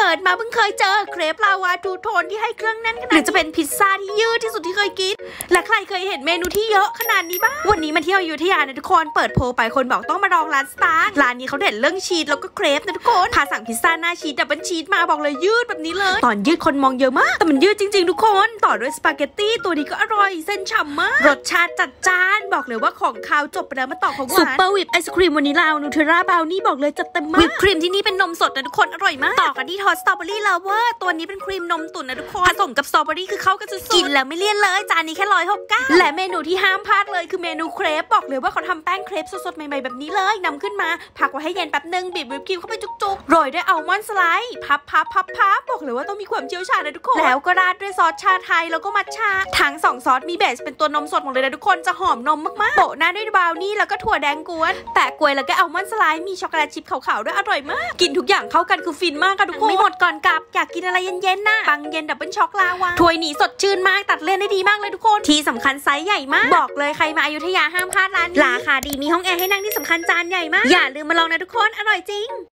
ดมาเพิ่งเคยเจอเครปลาวาทูโทนที่ให้เครื่องแน่นขนาดหรือจะเป็นพิซซ่าที่ยืดที่สุดที่เคยกินและใครเคยเห็นเมนูที่เยอะขนาดนี้บ้างวันนี้มาเที่ยวอยุธยานะทุกคนเปิดโพลไปคนบอกต้องมาลองร้านสตาร์ร้านนี้เขาเด่นเรื่องชีสแล้วก็เครปนะทุกคนพาสั่งพิซซ่าหน้าชีสดับเบิลชีสมาบอกเลยยืดแบบนี้เลยตอนยืดคนมองเยอะมากแต่มันยืดจริงๆทุกคนต่อด้วยสปาเกตตี้ตัวนี้ก็อร่อยเส้นฉ่ำมากรสชาติจัดจ้านบอกเลยว่าของคาวจบไปแล้วมาต่อของหวานซุปเปอร์วิปไอศครีมวานิลลานูเทลล่าบราวนี่บอกเลยจัดเต็มมากวิปครีมที่นี่เป็นนมสดนะทุกคนอร่อยมากต่อกันที่ทอสสตรอเบอรี่ลาเวอร์ตัวนี้เป็นครีมนมตุ๋นนะทุกคนผสมกับสตรอเบอรี่คือเข้ากันสุดๆกินแล้วไม่เลี่ยนเลยจานนี้แค่169และเมนูที่ห้ามพลาดเลยคือเมนูเครปบอกเลยว่าเขาทำแป้งเครปสดๆใหม่ๆแบบนี้เลยนำขึ้นมาพักไว้ให้เย็นแป๊บนึงบีบวิปครีมเข้าไปจุกๆโรยด้วยอัลมอนด์สไลด์พับบอกเลยว่าต้องมีความเชี่ยวชาญนะทุกคนแล้วก็ราดด้วยซอสชาไทยแล้วก็มัทฉะทั้ง2ซอสมีเบสเป็นตัวนมสดหมดเลยนะทุกคนจะหอมนมมากๆโปะหน้าด้วยบราวนี่แล้วก็ถั่วแดงกวนแปะกล้วยแล้วก็อัลมอนด์สไลด์มีช็อกโกแลตชิพขาวๆด้วยอร่อยมากกินทุกอย่างเข้ากันคือฟินมากค่ะทุกคนไม่หมดก่อนกลับอยากกินอะไรเย็นๆน่ะปังเย็นดับเบิลช็อกลาวาถ้วยนี้สดชื่นมากตัดเลี่ยนได้ดีมากเลยทุกคนที่สำคัญไซส์ใหญ่มากบอกเลยใครมาอยุธยาห้ามพลาดร้านนี้ราคาดีมีห้องแอร์ให้นั่งที่สำคัญจานใหญ่มากอย่าลืมมาลองนะทุกคนอร่อยจริง